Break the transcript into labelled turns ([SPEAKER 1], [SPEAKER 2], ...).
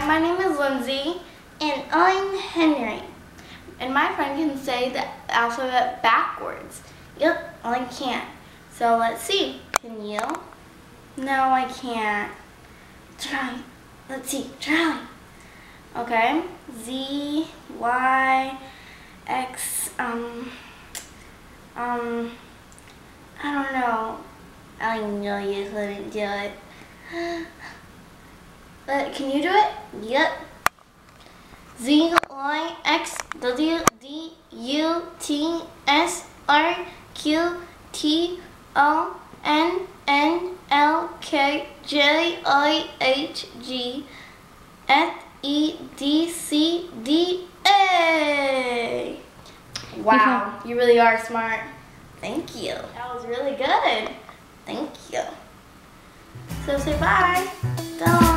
[SPEAKER 1] Hi, my name is Lindsay.
[SPEAKER 2] And I'm Henry.
[SPEAKER 1] And my friend can say the alphabet backwards.
[SPEAKER 2] Yep, I can't.
[SPEAKER 1] So let's see.
[SPEAKER 2] Can you?
[SPEAKER 1] No, I can't.
[SPEAKER 2] Try. Let's see. Try.
[SPEAKER 1] Okay. Z, Y, X, I don't know.
[SPEAKER 2] I know you couldn't do it.
[SPEAKER 1] But can you do it?
[SPEAKER 2] Yep.
[SPEAKER 1] Z, Y, X, W, D, U, T, S, R, Q, T, O, N, N, L, K, J, I, H, G, F, E, D, C, D, A. Wow, you really are smart.
[SPEAKER 2] Thank you.
[SPEAKER 1] That was really good.
[SPEAKER 2] Thank you.
[SPEAKER 1] So say bye.
[SPEAKER 2] Bye.